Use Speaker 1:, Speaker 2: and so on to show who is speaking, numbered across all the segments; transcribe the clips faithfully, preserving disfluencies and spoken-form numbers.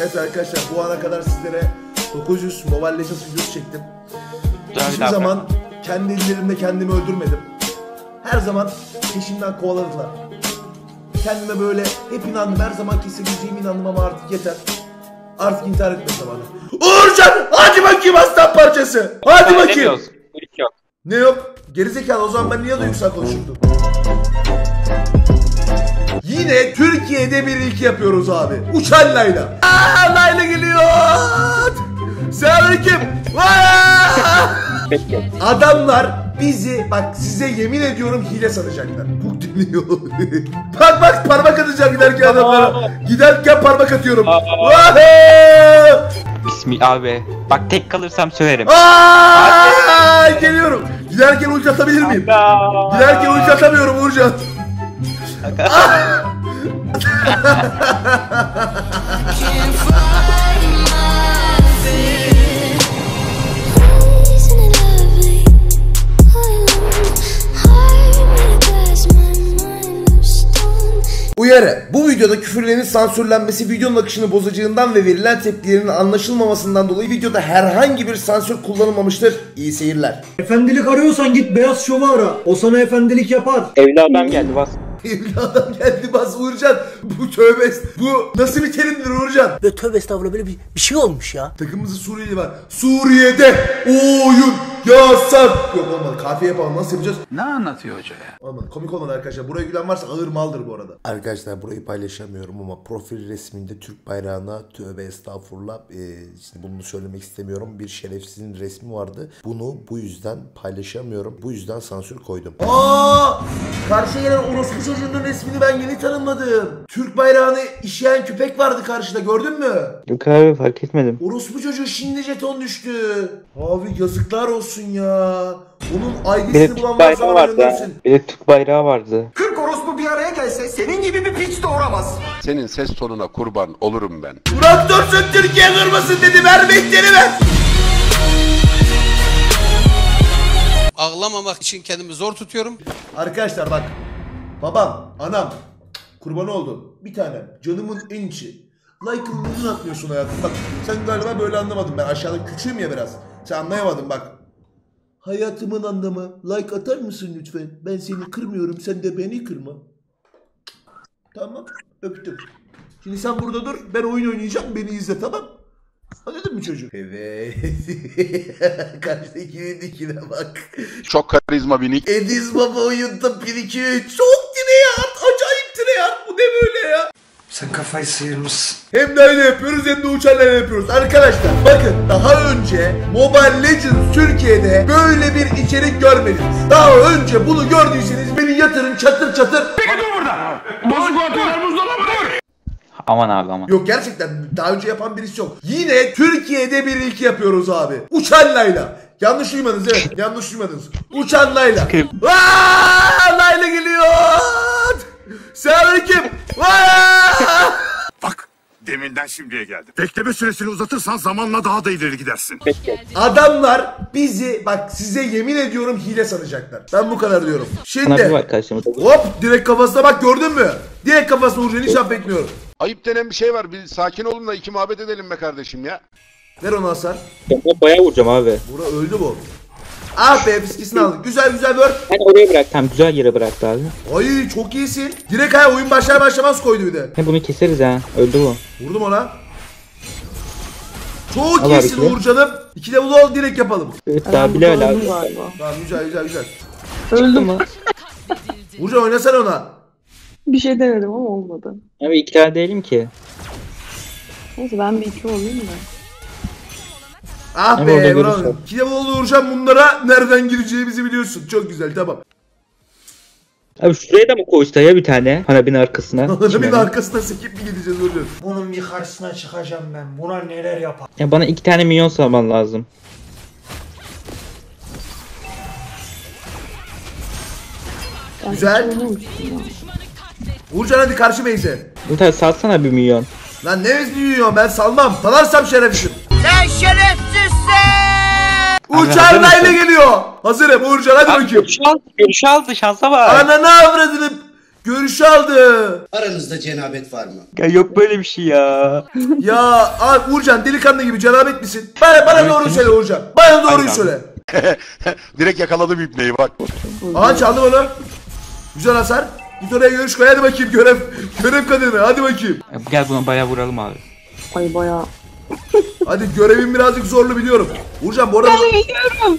Speaker 1: Evet arkadaşlar, bu ana kadar sizlere dokuz yüz Mobile Legends videosu çektim. Hiçbir zaman kendi ellerimle kendimi öldürmedim. Her zaman peşimden kovaladılar. Kendime böyle hep inandım, her zaman kesebileceğime inandım ama artık yeter. Artık intihar etme zamanı. Uğurcan, hadi bakayım aslan parçası. Hadi bakayım.
Speaker 2: Yok.
Speaker 1: Ne yok? Gerizekalı, o zaman ben niye duygusal konuşurdum? Yine Türkiye'de bir ilk yapıyoruz abi. Uçan Layla. Aaa, Layla geliyor. Selamünaleyküm. Adamlar bizi, bak size yemin ediyorum, hile sanacaklar. Bu dinliyor. Bak bak, parmak atacağım giderken adamlara. Giderken parmak atıyorum.
Speaker 2: Bismillah abi. Bak tek kalırsam söylerim.
Speaker 1: Aa, geliyorum. Giderken ulti atabilir miyim? Giderken ulti atamıyorum Uğurcan. Uyarı: bu videoda küfürlerin sansürlenmesi videonun akışını bozacağından ve verilen tepkilerin anlaşılmamasından dolayı videoda herhangi bir sansür kullanılmamıştır. İyi seyirler.
Speaker 3: Efendilik arıyorsan git Beyaz Şov'u ara. O sana efendilik yapar.
Speaker 2: Evli adam geldi bas.
Speaker 1: Evli adam geldi bas Uğurcan. Bu tövbe, bu nasıl bir terimdir Uğurcan?
Speaker 4: Ve tövbe estağfurullah, böyle bir, bir şey olmuş ya.
Speaker 1: Takımımızda Suriyeli var. Suriye'de oyun yasak. Yok olmadı, kafiye yapalım, nasıl yapacağız?
Speaker 5: Ne anlatıyor hoca ya?
Speaker 1: Olmadı, komik olmadı arkadaşlar. Buraya gülen varsa ağır maldır bu arada. Arkadaşlar burayı paylaşamıyorum ama profil resminde Türk bayrağına tövbe estağfurullah, ee, şimdi bunu söylemek istemiyorum, bir şerefsizin resmi vardı. Bunu bu yüzden paylaşamıyorum. Bu yüzden sansür koydum. Aa! Karşıya gelen orospu çocuğunun resmini ben yeni tanımladım. Türk bayrağını işeyen köpek vardı karşıda, gördün mü?
Speaker 2: Yok abi, fark etmedim.
Speaker 1: Orospu çocuğu şimdi jeton düştü. Abi yazıklar olsun ya. Onun I D'sini bulan varsa bana göndersin.
Speaker 2: Bir de Türk bayrağı vardı.
Speaker 5: kırk orospu bir araya gelse senin gibi bir piç doğuramaz.
Speaker 6: Senin ses tonuna kurban olurum ben.
Speaker 1: Burak Dursun Türkiye durmasın dedi, verme ihteri ver.
Speaker 7: Ağlamamak için kendimi zor tutuyorum.
Speaker 1: Arkadaşlar bak, babam, anam, kurban oldum. Bir tanem, canımın en içi. Like'ını neden atmıyorsun hayatım? Bak sen galiba böyle anlamadın, ben aşağıda küçüğüm ya biraz. Sen anlayamadın bak. Hayatımın anlamı, like atar mısın lütfen? Ben seni kırmıyorum, sen de beni kırma. Tamam, öptüm. Şimdi sen burada dur, ben oyun oynayacağım, beni izle, tamam? Anladın mı çocuk? Evet. Karşıdakinin dikine bak.
Speaker 6: Çok karizma binik.
Speaker 1: Ediz Baba oyunda bir iki üç. Çok tryhard, acayip tryhard. Bu ne böyle ya?
Speaker 3: Sen kafayı sıyırmışsın.
Speaker 1: Hem de öyle yapıyoruz hem de uçarla yapıyoruz. Arkadaşlar bakın, daha önce Mobile Legends Türkiye'de böyle bir içerik görmediniz. Daha önce bunu gördüyseniz beni yatırın çatır çatır.
Speaker 5: Peki dur burada. Bozuk ortalar buzdolabı dur.
Speaker 2: Aman abi aman.
Speaker 1: Yok gerçekten daha önce yapan birisi yok. Yine Türkiye'de bir ilk yapıyoruz abi. Uçan Layla. Yanlış duymadınız, evet. Yanlış duymadınız. Uçan Layla. Aaa, Layla geliyor. Selamünaleyküm.
Speaker 8: Bak, deminden şimdiye geldi. Bekleme süresini uzatırsan zamanla daha da ileri gidersin.
Speaker 1: Adamlar bizi, bak size yemin ediyorum, hile sanacaklar. Ben bu kadar diyorum. Şimdi hop, direkt kafasına bak, gördün mü? Direkt kafasına vuracağını hiç affetmiyorum.
Speaker 6: Ayıp denen bir şey var. Bir sakin olun da iki muhabbet edelim be kardeşim ya.
Speaker 1: Ver onu hasar.
Speaker 2: Ben bayağı vuracağım abi.
Speaker 1: Bura öldü bu. Ah be, fiskisini aldık. Güzel güzel word.
Speaker 2: Ben oraya bırak, tam güzel yere bıraktı abi.
Speaker 1: Ay çok iyisin. Direkt ha, oyun başlar başlamaz koydu bir de.
Speaker 2: He, bunu keseriz ha. Öldü bu.
Speaker 1: Vurdum ona. Çok
Speaker 2: al
Speaker 1: iyisin Uğurcan'ım. İki level ol, direkt yapalım.
Speaker 2: Evet daha bile öyle abi.
Speaker 1: Tamam, güzel güzel güzel.
Speaker 9: Öldü mü?
Speaker 1: Uğurcan oynasana ona.
Speaker 9: Bir şey denedim ama olmadı.
Speaker 2: Abi iki tane değilim ki.
Speaker 9: Neyse ben bir iki olayım da.
Speaker 1: Ah
Speaker 2: Hem
Speaker 1: be bravo. İki level oldu Uğurcan, bunlara nereden gireceğimizi biliyorsun. Çok güzel, tamam.
Speaker 2: Abi şuraya da mı koysa ya bir tane? Hanabinin arkasına.
Speaker 1: Hanabinin arkasına sekip mi gideceğiz Uğurcan?
Speaker 3: Bunun bir karşısına çıkacağım ben. Buna neler yapar?
Speaker 2: Ya bana iki tane minyon salman lazım.
Speaker 1: Güzel. Uğurcan hadi karşı base'e.
Speaker 2: Bu tane salsana bir milyon.
Speaker 1: Lan ne büyüyor, ben salmam. Salarsam şerefsizim.
Speaker 4: Sen şerefsizsin.
Speaker 1: Uçan Layla geliyor. Hazırım Uğurcan, hadi bakayım.
Speaker 2: Görüş aldı, görüş aldı, şansa bak.
Speaker 1: Ananı avradını. Görüş aldı.
Speaker 7: Aranızda cenabet var mı?
Speaker 2: Ya yok böyle bir şey ya.
Speaker 1: Ya abi Uğurcan delikanlı gibi cenabet misin? Bana, bana doğruyu söyle Uğurcan. Bana doğruyu
Speaker 2: Aynen.
Speaker 1: söyle.
Speaker 6: Direkt yakaladım ipneyi bak.
Speaker 1: Aha çaldım onu. Güzel hasar. Git oraya görüş koy hadi bakayım görev. Görev kadını hadi bakayım.
Speaker 2: Gel buna bayağı vuralım abi.
Speaker 9: Ay bayağı.
Speaker 1: Hadi görevim birazcık zorlu biliyorum. Uğurcan bu arada...
Speaker 9: Biliyorum.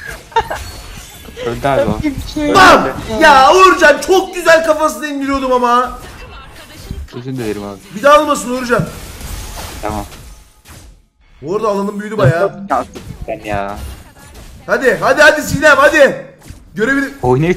Speaker 2: Öldü abi o.
Speaker 9: Bir şey
Speaker 1: Bam! Ya Uğurcan çok güzel kafasını indiriyordum ama.
Speaker 2: Özür dilerim abi.
Speaker 1: Bir daha almasın Uğurcan.
Speaker 2: Tamam.
Speaker 1: Bu arada alanım büyüdü bayağı.
Speaker 2: Sen ya.
Speaker 1: Hadi hadi hadi Sinem hadi. Görevini...
Speaker 2: Oynayıp.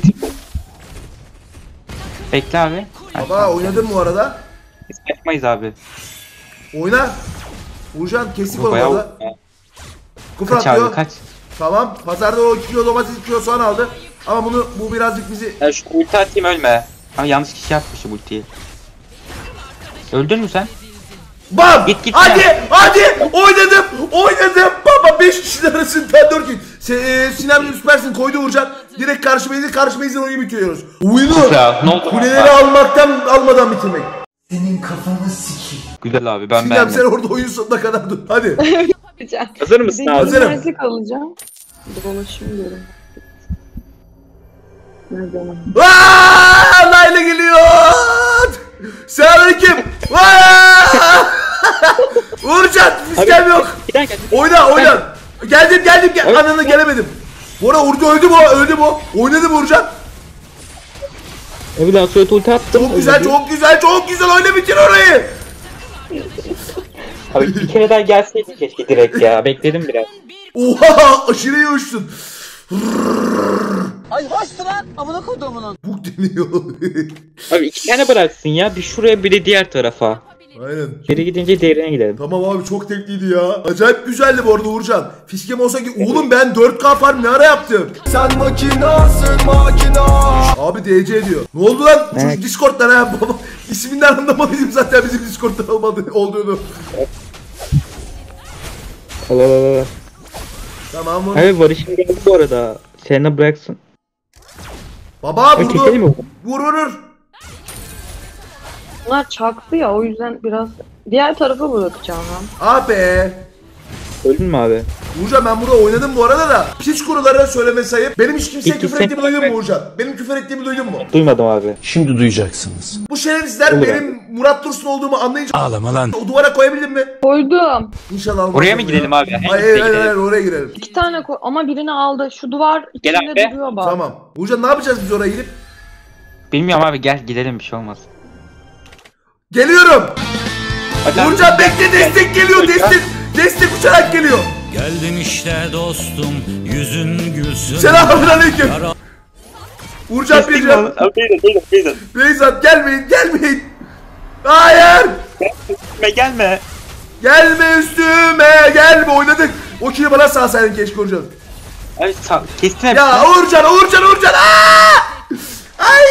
Speaker 2: Bekle abi.
Speaker 1: Baba oynadım bu arada.
Speaker 2: Biz kaçmayız abi.
Speaker 1: Oyna. Uğurcan kestik
Speaker 2: Bu
Speaker 1: onu
Speaker 2: bayağı...
Speaker 1: orada. Kufra
Speaker 2: Kaç
Speaker 1: atıyor.
Speaker 2: abi kaç.
Speaker 1: Tamam. Pazarda o iki kilo domates iki kilo soğan aldı. Ama bunu bu birazcık bizi...
Speaker 2: Ya şu ulti atayım ölme. Ama yanlış kişi atmışım ultiyi. Öldün mü sen?
Speaker 1: Bam!
Speaker 2: Git, git
Speaker 1: hadi!
Speaker 2: ya.
Speaker 1: Hadi! Oynadım! Oynadım! Baba beş kişiler arasında dört kill. Se e, Sinem'le süpersin koydu Uğurcan. Direkt karşı karşı base'den oyunu bitiriyoruz. Oyunu
Speaker 2: Ya, ne oldu?
Speaker 1: kuleleri almaktan almadan bitirmek.
Speaker 2: Güzel abi ben
Speaker 1: Sinem sen
Speaker 2: beğendim.
Speaker 1: orada oyun sonuna kadar dur. Hadi.
Speaker 9: yapacağım.
Speaker 2: Hazır mısın
Speaker 9: Bir
Speaker 2: abi?
Speaker 1: Hazırım.
Speaker 9: Hazırım. alacağım. Dolaşım diyorum. Nerede ama?
Speaker 1: Aaa! Layla geliyor! Selamünaleyküm! Aaa! Uğurcan sistem yok.
Speaker 2: Bir dakika.
Speaker 1: Oyna oyna. Geldim geldim gel. Ananı gelemedim. Bu arada Urdu öldü bu öldü bu. Oynadı mı Uğurcan?
Speaker 2: E bir daha sonra ulti attım.
Speaker 1: Çok güzel çok güzel çok güzel oyna bitir orayı.
Speaker 2: Abi bir kere daha gelseydin keşke direkt ya. Bekledim biraz.
Speaker 1: Oha aşırı iyi uçtun.
Speaker 4: Ay hoştu lan amına kodumunun.
Speaker 1: Buk deniyor.
Speaker 2: Abi iki tane bıraksın ya. Bir şuraya bir de diğer tarafa.
Speaker 1: Aynen.
Speaker 2: Geri gidince diğerine gidelim.
Speaker 1: Tamam abi çok tekliydi ya. Acayip güzeldi bu arada Uğurcan. Fiskem olsa ki oğlum ben dört K farm ne ara yaptım?
Speaker 5: Sen makinasın makina.
Speaker 1: Abi D C diyor. Ne oldu lan?
Speaker 2: Evet.
Speaker 1: Çocuk Discord'dan ha baba. İsminden anlamalıydım zaten bizim Discord'dan olmadı, olduğunu.
Speaker 2: Al al al al.
Speaker 1: Tamam mı?
Speaker 2: Abi Barış'ın geldi bu arada. Selena bıraksın.
Speaker 1: Baba
Speaker 2: Ya keselim
Speaker 1: vurdu.
Speaker 2: mi?
Speaker 1: Vur vurur.
Speaker 9: Bunlar çaktı ya o yüzden biraz diğer tarafa bırakacağım ben.
Speaker 1: Ah be.
Speaker 2: Öldün mü abi?
Speaker 1: Uğurcan ben burada oynadım bu arada da. Piç kuruları söyleme sayıp. Benim hiç kimseye
Speaker 2: İki
Speaker 1: küfür
Speaker 2: sen-
Speaker 1: ettiğimi duydun mu Uğurcan? Benim küfür ettiğimi duydun mu?
Speaker 2: Duymadım abi.
Speaker 5: Şimdi duyacaksınız.
Speaker 1: Bu şerefsizler
Speaker 2: Olur
Speaker 1: benim Murat Dursun olduğumu anlayınca
Speaker 5: Ağlama lan.
Speaker 1: o duvara koyabildin mi?
Speaker 9: Koydum.
Speaker 1: İnşallah almaz
Speaker 2: Oraya mı
Speaker 1: onu
Speaker 2: gidelim
Speaker 1: ya.
Speaker 2: abi?
Speaker 1: Hayır
Speaker 2: Hangisi
Speaker 1: hayır hayır,
Speaker 2: gidelim?
Speaker 1: hayır oraya girelim.
Speaker 9: İki tane koy ama birini aldı. Şu duvar
Speaker 2: Gel
Speaker 9: içinde
Speaker 2: abi.
Speaker 9: duruyor bak.
Speaker 1: Tamam. Uğurcan ne yapacağız biz oraya gidip?
Speaker 2: Bilmiyorum abi gel gidelim bir şey olmaz.
Speaker 1: Geliyorum.
Speaker 2: Hadi abi.
Speaker 1: Uğurcan bekle destek geliyor destek. Destek uçarak geliyor.
Speaker 10: Geldin işte dostum, yüzün gülsün.
Speaker 1: Selamünaleyküm. Uğurcan
Speaker 2: Kestik mi
Speaker 1: bir
Speaker 2: onu? Abi beyler beyler beyler.
Speaker 1: Beyzat gelmeyin gelmeyin. Hayır.
Speaker 2: Gelme gelme.
Speaker 1: Gelme üstüme gelme oynadık. O kili bana sağsaydın keşke Uğurcan.
Speaker 2: Abi sağ, kestin hepsini.
Speaker 1: Ya Uğurcan Uğurcan Uğurcan. Aa! Ay.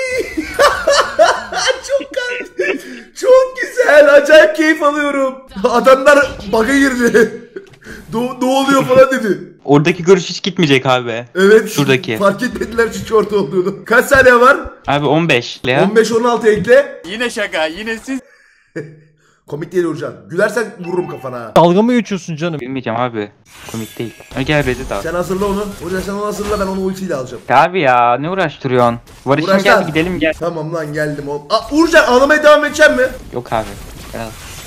Speaker 1: Çok güzel. Çok güzel. Acayip keyif alıyorum. Adamlar bug'a girdi. Do ne oluyor falan dedi.
Speaker 2: Oradaki görüş hiç gitmeyecek abi.
Speaker 1: Evet.
Speaker 2: Şuradaki.
Speaker 1: Fark etmediler çünkü orada olduğunu. Kaç saniye var?
Speaker 2: Abi on beş. Ya.
Speaker 1: on beş on altı ekle.
Speaker 5: Yine şaka yine siz.
Speaker 1: Komik değil Uğurcan. Gülersen vururum kafana ha.
Speaker 3: Dalga mı geçiyorsun canım?
Speaker 2: Bilmeyeceğim abi. Komik değil. Hadi gel Reddit abi.
Speaker 1: Sen hazırla onu. Uğurcan sen onu hazırla ben onu ultiyle alacağım.
Speaker 2: Ya abi ya ne uğraştırıyorsun? Barış'ın
Speaker 1: Uğraş
Speaker 2: gel
Speaker 1: lan.
Speaker 2: gidelim gel.
Speaker 1: Tamam lan geldim oğlum. Aa, Uğurcan ağlamaya devam edecek mi?
Speaker 2: Yok abi. Gel.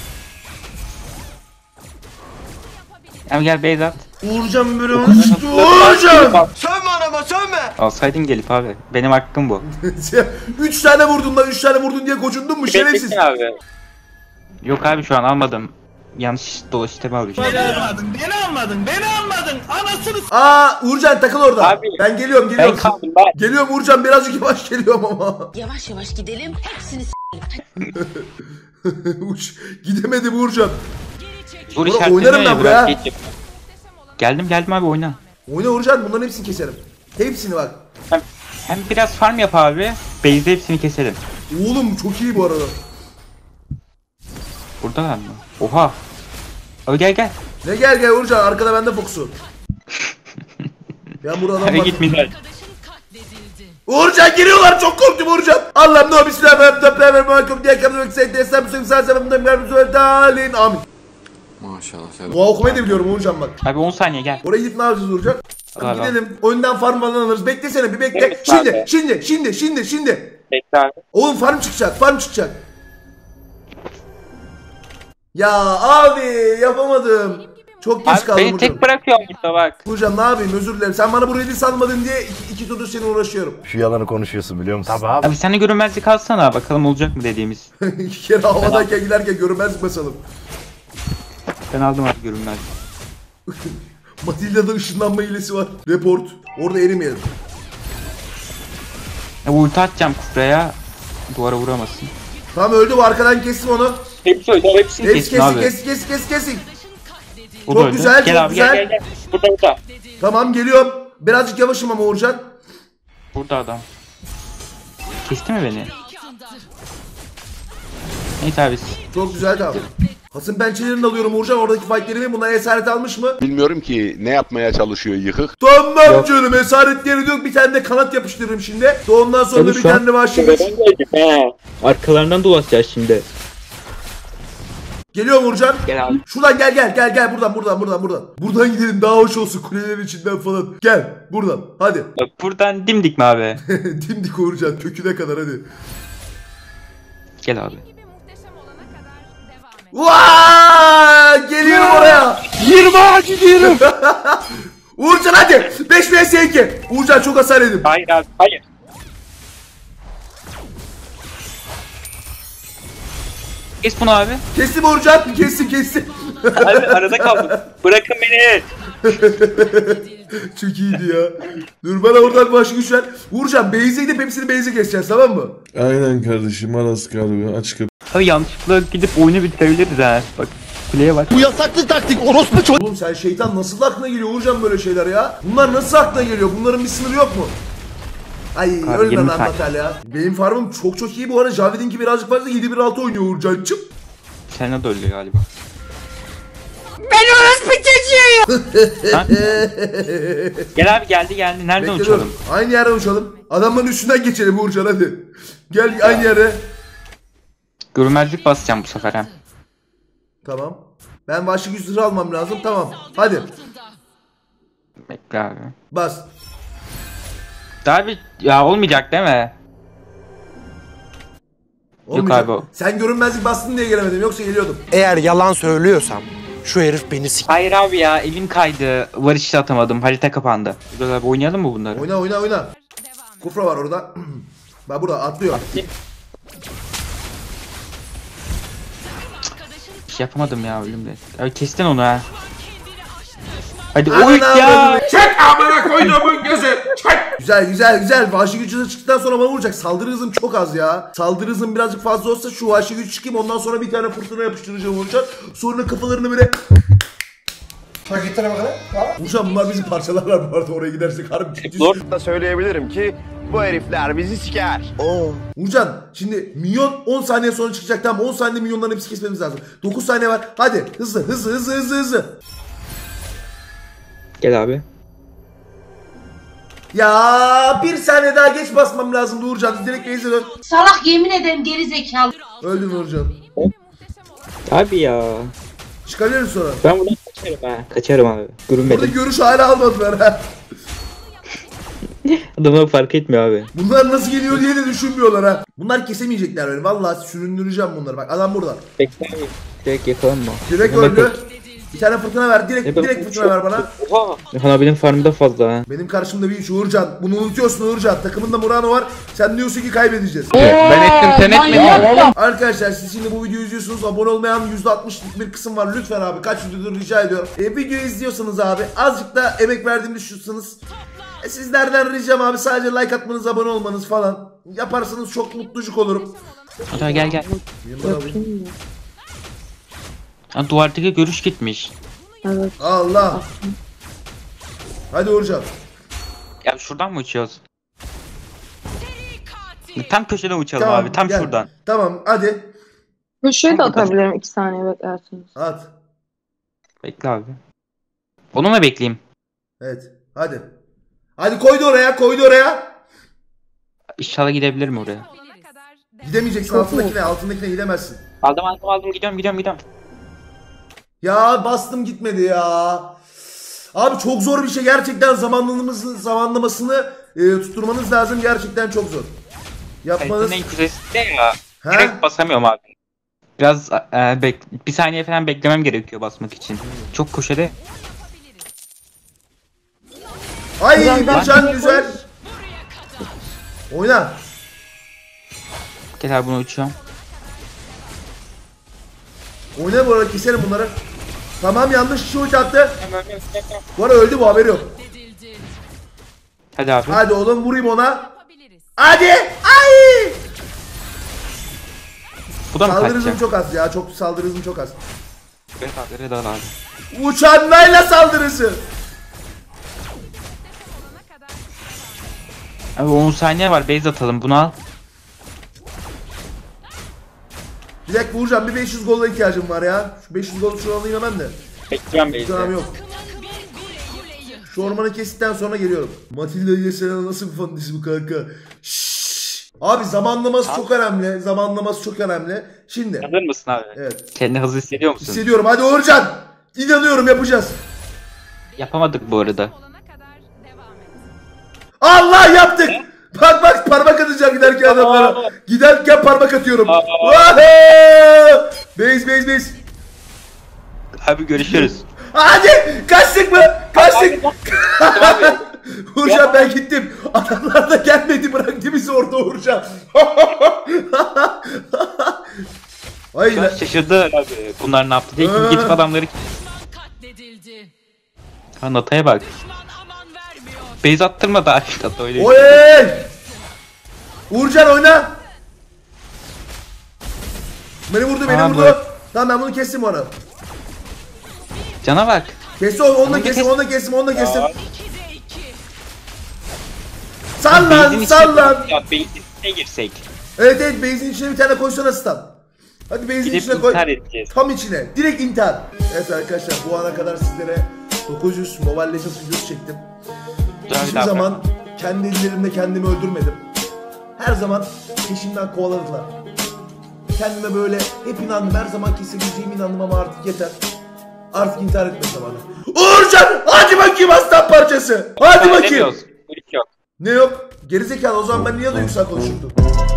Speaker 2: Abi gel Beyzat.
Speaker 1: Uğurcan böyle uçtu. Uğurcan!
Speaker 5: Sönme anama sönme.
Speaker 2: Alsaydın gelip abi. Benim hakkım bu.
Speaker 1: Üç tane vurdun lan üç tane vurdun diye kocundun mu şerefsiz?
Speaker 2: Beklesin abi. Yok abi şu an almadım. Yanlış dolu sistemi alacağım.
Speaker 5: Beni almadın beni almadın beni almadın. Anasını s***.
Speaker 1: Aa Uğurcan takıl orada.
Speaker 2: Abi,
Speaker 1: ben geliyorum
Speaker 2: Ben
Speaker 1: geliyorum.
Speaker 2: kaldım ben.
Speaker 1: Geliyorum Uğurcan birazcık yavaş geliyorum ama.
Speaker 11: Yavaş yavaş gidelim. Hepsini
Speaker 1: Uç. Gidemedi bu Uğurcan.
Speaker 2: Dur
Speaker 1: Ulan
Speaker 2: işaretini
Speaker 1: oynarım ben
Speaker 2: ya,
Speaker 1: buraya.
Speaker 2: biraz geç yap. Geldim geldim abi oyna.
Speaker 1: Oyna Uğurcan bunların hepsini keserim. Hepsini bak.
Speaker 2: Hem, hem biraz farm yap abi. Base'de hepsini keselim.
Speaker 1: Oğlum çok iyi bu arada.
Speaker 2: Burada mı? Oha. Abi gel gel.
Speaker 1: Ne gel gel Uğurcan arkada bende fokusu. Ben burada adam
Speaker 2: Hadi
Speaker 1: var.
Speaker 2: git Mizar.
Speaker 1: Uğurcan giriyorlar, çok korktum Uğurcan. Allah'ım no bismillahirrahmanirrahim diye kabul etsek desem süm sazemden dalin amin.
Speaker 5: Maşallah.
Speaker 1: Dua okumayı da biliyorum Uğurcan bak.
Speaker 2: Abi on saniye gel.
Speaker 1: Oraya gidip ne yapacağız Uğurcan?
Speaker 2: Abi.
Speaker 1: Gidelim. Oyundan farm falan alırız. Beklesene bir bekle.
Speaker 2: Evet,
Speaker 1: şimdi,
Speaker 2: abi.
Speaker 1: şimdi, şimdi, şimdi, şimdi.
Speaker 2: Bekle abi.
Speaker 1: Oğlum farm çıkacak, farm çıkacak. Ya abi yapamadım. Çok geç
Speaker 2: Abi
Speaker 1: kaldım
Speaker 2: beni
Speaker 1: Uğurcan.
Speaker 2: tek bırakıyor burada bak.
Speaker 1: Uğurcan ne yapayım, özür dilerim. Sen bana bu red'i salmadın diye iki, iki turdur seninle uğraşıyorum.
Speaker 8: Şu yalanı konuşuyorsun biliyor musun? Tabii abi.
Speaker 2: Abi sen de görünmezlik alsana bakalım olacak mı dediğimiz.
Speaker 1: İki kere havadayken giderken görünmezlik basalım.
Speaker 2: Ben aldım abi görünmezlik.
Speaker 1: Matilda'da ışınlanma hilesi var. Report. Orada erimeyelim.
Speaker 2: Ya ulti atacağım kufraya. Duvara vuramasın.
Speaker 1: Tamam öldü bu, arkadan kestim onu.
Speaker 2: Hepsi öldü. Hepsini
Speaker 1: Hepsi
Speaker 2: kestin
Speaker 1: kestik
Speaker 2: abi.
Speaker 1: kestik kestik kestik kestik.
Speaker 2: O
Speaker 1: Çok
Speaker 2: da öldü.
Speaker 1: güzel,
Speaker 2: Gel
Speaker 1: çok
Speaker 2: abi
Speaker 1: güzel.
Speaker 2: gel gel gel. Burada burada.
Speaker 1: Tamam geliyorum. Birazcık yavaşım ama Uğurcan.
Speaker 2: Burada adam. Kesti mi beni? Neyse abi.
Speaker 1: Çok güzel tamam. Hasım pençelerini alıyorum Uğurcan, oradaki fightlerimi. Bunlar esaret almış mı?
Speaker 6: Bilmiyorum ki ne yapmaya çalışıyor yıkık.
Speaker 1: Tamam
Speaker 2: Yok.
Speaker 1: canım, esaretleri yok. Bir tane de kanat yapıştırırım şimdi. Ondan sonra
Speaker 2: Tabii
Speaker 1: bir
Speaker 2: şu an
Speaker 1: tane de vahşi güç.
Speaker 2: Arkalarından dolaşacağız şimdi.
Speaker 1: Geliyorum Uğurcan.
Speaker 2: Gel abi.
Speaker 1: Şuradan gel gel gel gel buradan buradan buradan buradan. Buradan gidelim daha hoş olsun, kulelerin içinden falan. Gel buradan hadi.
Speaker 2: Bak buradan dimdik mi abi?
Speaker 1: Dimdik Uğurcan, köküne kadar hadi.
Speaker 2: Gel abi.
Speaker 1: Vaa! Geliyorum oraya.
Speaker 5: Yirmi gidiyorum.
Speaker 1: Uğurcan hadi. beş vs iki. Uğurcan çok hasar yedim.
Speaker 2: Hayır abi hayır. Kes bunu abi.
Speaker 1: Kestim Uğurcan. Kestim kestim.
Speaker 2: Abi arada kaldım. Bırakın beni.
Speaker 1: Çok iyiydi ya. Dur bana oradan başı güç ver. Uğurcan base'e gidip hepsini base'e keseceğiz, tamam mı?
Speaker 7: Aynen kardeşim, Aras galiba açık kapı.
Speaker 2: Abi yanlışlıkla gidip oyunu bitirebiliriz ha. Bak kuleye bak.
Speaker 5: Bu yasaklı taktik orospu çocuk.
Speaker 1: Oğlum sen şeytan nasıl aklına geliyor Uğurcan böyle şeyler ya? Bunlar nasıl aklına geliyor? Bunların bir sınırı yok mu? Ay
Speaker 2: Abi,
Speaker 1: ölme
Speaker 2: yirmi
Speaker 1: lan
Speaker 2: saat.
Speaker 1: Natal ya. Benim farmım çok çok iyi bu arada. Javed'inki birazcık fazla, yedi bir altı oynuyor Uğurcan'cım.
Speaker 2: Sen de öyle galiba.
Speaker 4: Ben orospu çocuğuyum.
Speaker 2: Gel abi geldi geldi. Nereden
Speaker 1: Bekle
Speaker 2: uçalım?
Speaker 1: dur. Aynı yerden uçalım. Adamların üstünden geçelim Uğurcan hadi. Gel aynı yere.
Speaker 2: Görünmezlik basacağım bu sefer hem.
Speaker 1: Tamam. Ben vahşi güç zırhı almam lazım, tamam. Hadi
Speaker 2: Bekle abi.
Speaker 1: bas.
Speaker 2: Daha bir ya olmayacak değil mi?
Speaker 1: Olmayacak.
Speaker 2: abi o.
Speaker 1: Sen görünmezlik bastın diye gelemedim, yoksa geliyordum.
Speaker 5: Eğer yalan söylüyorsam şu herif beni sik.
Speaker 2: Hayır abi ya elim kaydı. Var işte atamadım. Harita kapandı. Güzel abi oynayalım mı bunları?
Speaker 1: Oyna oyna oyna. Kufra var orada. Bak burada atlıyor.
Speaker 2: Bir şey yapamadım ya ölümde. Abi kestin onu ha. Hadi
Speaker 1: Ananı
Speaker 2: oy ya.
Speaker 1: avradını. Çek amına koyduğumun gözü. Çek. Güzel güzel güzel. Vahşi gücü çıktıktan sonra bana vuracak. Saldırı hızım çok az ya. Saldırı hızım birazcık fazla olsa şu vahşi gücü çıkayım. Ondan sonra bir tane fırtına yapıştıracağım vuracak. Sonra kafalarını böyle... Paketine bakalım. Uğurcan bunlar bizi parçalarlar bu arada, oraya gidersek harbi ciddi.
Speaker 2: Dur.
Speaker 5: Da söyleyebilirim ki bu herifler bizi siker. Oo.
Speaker 1: Uğurcan şimdi minyon on saniye sonra çıkacak, tamam, on saniye minyonların hepsi kesmemiz lazım. dokuz saniye var. Hadi hızlı hızlı hızlı hızlı hızlı.
Speaker 2: Gel abi.
Speaker 1: Ya bir saniye daha geç basmam lazım Uğurcan. Direkt base'e dön.
Speaker 11: Salak yemin ederim geri zekalı.
Speaker 1: Öldün Uğurcan.
Speaker 2: Abi ya.
Speaker 1: Çıkarıyorum sonra.
Speaker 2: Ben buradan kaçarım ha. Kaçarım abi.
Speaker 1: Burada
Speaker 2: Görünmedim.
Speaker 1: görüş hala almadılar ha.
Speaker 2: Adamlar fark etmiyor abi.
Speaker 1: Bunlar nasıl geliyor diye de düşünmüyorlar ha. Bunlar kesemeyecekler beni. Vallahi süründüreceğim bunları. Bak adam burada.
Speaker 2: Bekle abi. Direkt yakalanma.
Speaker 1: Direkt
Speaker 2: Buna
Speaker 1: öldü.
Speaker 2: bak.
Speaker 1: Bir tane fırtına ver. Direkt,
Speaker 2: Ne ben-
Speaker 1: direkt fırtına ver bana.
Speaker 2: Oha. Nihan abinin farmı da fazla ha.
Speaker 1: Benim karşımda bir iş Uğurcan. Bunu unutuyorsun Uğurcan. Takımında Murano var. Sen diyorsun ki kaybedeceğiz.
Speaker 2: Ben ettim sen etmedin.
Speaker 1: Arkadaşlar siz şimdi bu videoyu izliyorsunuz. Abone olmayan yüzde altmışlık bir kısım var. Lütfen abi kaç videodur rica ediyorum. E, videoyu izliyorsanız abi azıcık da emek verdiğimi düşünüyorsanız e, sizlerden ricam abi sadece like atmanız, abone olmanız falan. Yaparsanız çok mutlucuk olurum.
Speaker 2: Hadi gel gel. Ha, duvardaki görüş gitmiş.
Speaker 9: Evet.
Speaker 1: Allah. Hadi Uğurcan.
Speaker 2: Ya şuradan mı uçuyoruz? Tam köşeden uçalım
Speaker 1: Tamam,
Speaker 2: abi. Tam
Speaker 1: gel.
Speaker 2: şuradan.
Speaker 1: Tamam hadi.
Speaker 9: Köşeyi de atabilirim iki saniye beklersiniz.
Speaker 1: At.
Speaker 2: Bekle abi. Onu mu bekleyeyim?
Speaker 1: Evet. Hadi. Hadi koydu oraya, koydu oraya.
Speaker 2: İnşallah gidebilirim oraya.
Speaker 1: Gidemeyeceksin, altındakine altındakine gidemezsin.
Speaker 2: Aldım aldım aldım gidiyorum gidiyorum gidiyorum.
Speaker 1: Ya bastım gitmedi ya. Abi çok zor bir şey gerçekten, zamanlamasını, zamanlamasını e, tutturmanız lazım, gerçekten çok zor. Yapmanız...
Speaker 2: Kayıtın en kuzeysi de ya.
Speaker 1: He?
Speaker 2: Direkt basamıyorum abi. Biraz e, bek bir saniye falan beklemem gerekiyor basmak için. Çok köşede.
Speaker 1: Ay
Speaker 9: Güzel,
Speaker 1: Bircan
Speaker 9: ben-
Speaker 1: güzel. Oyna.
Speaker 2: Gel abi bunu uçuyorum.
Speaker 1: Oyna bu arada, keselim bunları. Tamam, yanlış kişi ulti attı. Bu arada öldü bu, haberi yok.
Speaker 2: Hadi abi.
Speaker 1: Hadi oğlum, vurayım ona. Hadi. Ay.
Speaker 2: Bu da mı
Speaker 1: Saldırı hızım
Speaker 2: kaçacak?
Speaker 1: çok az ya. Çok saldırı hızım çok az.
Speaker 2: Evet abi Red al abi.
Speaker 1: Uçan nayla saldırısı.
Speaker 2: Abi on saniye var, base atalım, bunu al.
Speaker 1: Bir dakika vuracağım, bir beş yüz gola ihtiyacım var ya. Şu beş yüz gol şu alayım hemen de.
Speaker 2: Bekliyorum
Speaker 1: Tamam,
Speaker 2: base'de.
Speaker 1: yok. Şu ormanı kestikten sonra geliyorum. Matilda ile Selena nasıl bir fantezi bu kanka? Şşş. Abi zamanlaması çok önemli. Zamanlaması çok önemli. Şimdi.
Speaker 2: Hazır mısın abi?
Speaker 1: Evet.
Speaker 2: Kendini hızlı hissediyor musun?
Speaker 1: Hissediyorum. Hadi Uğurcan. İnanıyorum, yapacağız.
Speaker 2: Yapamadık bu arada.
Speaker 1: Allah, yaptık. Bak bak, parmak atacağım giderken adamlara. Giderken parmak atıyorum. Wahoo! Base base base.
Speaker 2: Abi görüşürüz.
Speaker 1: Hadi kaçtık mı? Kaçtık. Uğurcan ben gittim. Adamlar da gelmedi, bıraktı bizi orada Uğurcan. Ay
Speaker 2: Şu an şaşırdı abi. Bunlar ne yaptı diye.
Speaker 1: Ee.
Speaker 2: Gidip adamları... Ha Nata'ya bak. Base attırmadı abi. Nata öyle.
Speaker 1: Oy! Uğurcan oyna. Beni vurdu, beni
Speaker 2: Aa,
Speaker 1: vurdu.
Speaker 2: bak.
Speaker 1: Tamam, ben bunu kestim onu.
Speaker 2: Cana bak.
Speaker 1: Kestim onu, onu da
Speaker 2: Onu
Speaker 1: kestim,
Speaker 2: kes-
Speaker 1: onu da kestim, onu da kestim.
Speaker 2: Aa.
Speaker 1: Sal
Speaker 2: Base'in
Speaker 1: lan,
Speaker 2: içine-
Speaker 1: sal lan.
Speaker 2: Ya base'in içine girsek.
Speaker 1: Evet evet, base'in içine bir tane koysana stun. Hadi base'in
Speaker 2: Gidip
Speaker 1: içine koy.
Speaker 2: intihar edeceğiz.
Speaker 1: Tam içine. Direkt intihar. Evet arkadaşlar, bu ana kadar sizlere dokuz yüz Mobile Legends videosu çektim.
Speaker 2: Dur abi,
Speaker 1: Hiçbir
Speaker 2: daha
Speaker 1: zaman kendi ellerimle kendimi öldürmedim. Her zaman peşimden kovaladılar. Kendime böyle hep inandım. Her zaman kesebileceğime inandım ama artık yeter. Artık intihar etme zamanı. Uğurcan! Hadi bakayım aslan parçası! Hadi bakayım!
Speaker 2: Edemiyoruz. Hiç yok.
Speaker 1: Ne yok? Gerizekalı, o zaman ben niye duygusal konuşurdum?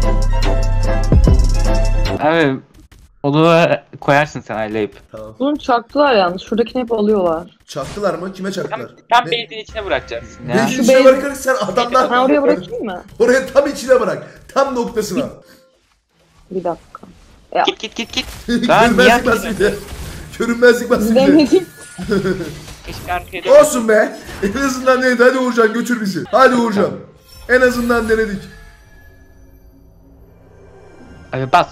Speaker 2: Abi onu koyarsın sen aylayıp.
Speaker 1: Tamam.
Speaker 9: Bunu çaktılar yalnız. Şuradakini hep alıyorlar.
Speaker 1: Çaktılar mı? Kime
Speaker 2: Tam,
Speaker 1: çaktılar?
Speaker 2: tam
Speaker 1: Ne?
Speaker 2: base'in içine bırakacaksın ya.
Speaker 1: Base'in
Speaker 9: Şu
Speaker 1: içine
Speaker 9: base-
Speaker 1: bırakırız, sen adamlar...
Speaker 9: Ben oraya bırakayım mı?
Speaker 1: Oraya tam içine bırak. Tam noktasına.
Speaker 9: Bir dakika. Ya
Speaker 2: Git git git git. Lan niye
Speaker 1: Görünmezlik basıydı. Görünmezlik basıydı.
Speaker 9: demedim.
Speaker 2: Keşke arkaya dön.
Speaker 1: Olsun be. En azından neydi? Hadi Uğurcan, götür bizi. Hadi Uğurcan. En azından denedik.
Speaker 2: Abi bas.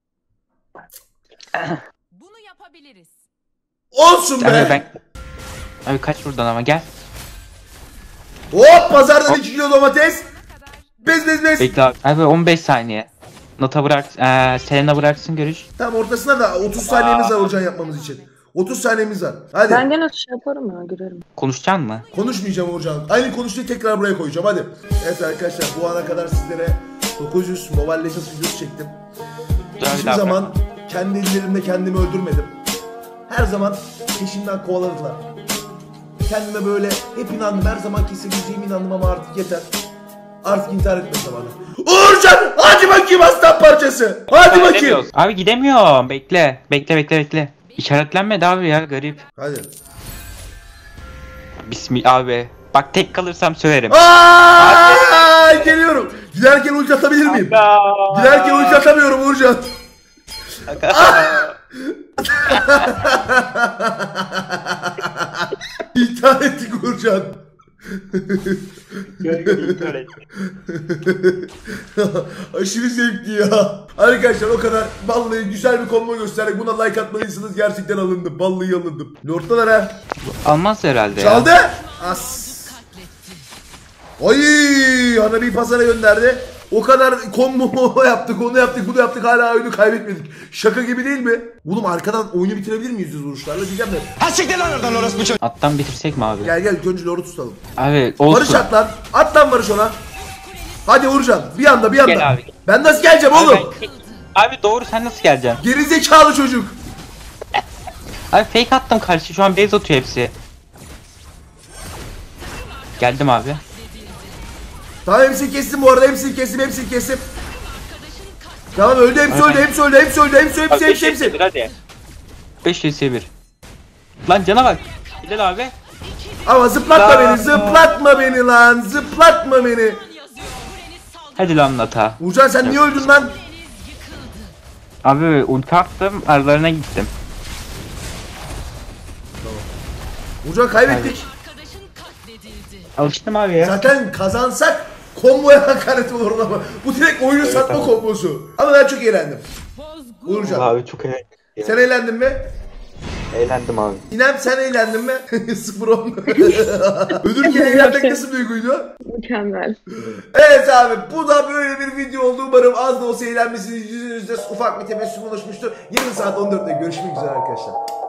Speaker 4: Bunu yapabiliriz.
Speaker 1: Olsun be.
Speaker 2: Abi ben... Abi kaç buradan ama gel.
Speaker 1: Hop, pazardan iki kilo domates. Bez bez bez.
Speaker 2: Bekle abi. Abi on beş saniye. Nota bırak, eee Selena bıraksın görüş.
Speaker 1: Tam ortasına da otuz saniyemiz var Uğurcan yapmamız için. otuz saniyemiz var. Hadi.
Speaker 9: Ben gene şey yaparım ya, girerim.
Speaker 2: Konuşacaksın mı?
Speaker 1: Konuşmayacağım Uğurcan. Aynı konuştuğu tekrar buraya koyacağım, hadi. Evet arkadaşlar, bu ana kadar sizlere dokuz yüz Mobile Legends videosu çektim.
Speaker 2: Dur abi,
Speaker 1: Hiçbir
Speaker 2: daha
Speaker 1: zaman kendi ellerimle kendimi öldürmedim. Her zaman peşimden kovaladılar. Kendime böyle hep inandım. Her zaman kesebileceğime inandım ama artık yeter. Artık intihar etme zamanı. Uğurcan! Hadi bakayım aslan parçası! Hadi bakayım!
Speaker 2: Gidemiyoruz. Abi gidemiyorum. Bekle. Bekle bekle bekle. İşaretlenmedi abi ya, garip.
Speaker 1: Hadi.
Speaker 2: Bismillah abi. Bak tek kalırsam söylerim.
Speaker 1: Aa! Geliyorum. Giderken ulti atabilir miyim? Giderken ulti atamıyorum Uğurcan. İntihar ettik Uğurcan. Aşırı zevkli ya. Arkadaşlar o kadar, vallahi güzel bir combo gösterdik. Buna like atmalıysanız gerçekten alındım. Vallahi alındım. Lord'dalar ha.
Speaker 2: Almaz herhalde ya.
Speaker 1: Çaldı. As. Oy, Hanabi'yi pazara gönderdi. O kadar combo yaptık, onu yaptık, bunu yaptık, hala oyunu kaybetmedik. Şaka gibi değil mi? Oğlum arkadan oyunu bitirebilir miyiz yüz vuruşlarla diyeceğim de.
Speaker 2: Attan bitirsek mi abi?
Speaker 1: Gel gel, önce Lord'u tutalım.
Speaker 2: Abi olsun.
Speaker 1: Barış at lan. At lan Barış ona. Hadi Uğurcan bir anda bir anda.
Speaker 2: Gel abi.
Speaker 1: Ben nasıl geleceğim
Speaker 2: Abi,
Speaker 1: oğlum?
Speaker 2: ben- abi doğru, sen nasıl geleceksin?
Speaker 1: Gerizekalı çocuk.
Speaker 2: Abi fake attım karşı, şu an base atıyor hepsi. Geldim abi.
Speaker 1: Tamam hepsini kestim bu arada, hepsini kestim, hepsini kestim. Tamam öldü, hepsi öldü, hepsi öldü, hepsi öldü, hepsi hepsi hepsi hepsi.
Speaker 2: bir hadi. beş yüz bir. Lan cana bak. Bilal abi.
Speaker 1: Ama zıplatma
Speaker 2: Aa.
Speaker 1: beni, zıplatma beni lan, zıplatma beni.
Speaker 2: Hadi lan Nata.
Speaker 1: Uğurcan sen niye öldün lan?
Speaker 2: Abi ulti attım, aralarına gittim.
Speaker 1: Uğurcan kaybettik.
Speaker 2: Alıştım abi ya.
Speaker 1: Zaten kazansak komboya hakaret olur ama bu direkt oyunu satma kombosu. Ama ben çok eğlendim. Uğurcan
Speaker 2: Abi çok eğlendim.
Speaker 1: sen eğlendin mi?
Speaker 2: Eğlendim abi.
Speaker 1: İrem sen eğlendin mi? sıfır on. Ölürken eğlenmek nasıl bir duyguydu?
Speaker 9: Mükemmel.
Speaker 1: Evet abi bu da böyle bir video oldu. Umarım az da olsa eğlenmişsiniz. Yüzünüzde ufak bir tebessüm oluşmuştur. Yarın saat on dörtte görüşmek üzere arkadaşlar.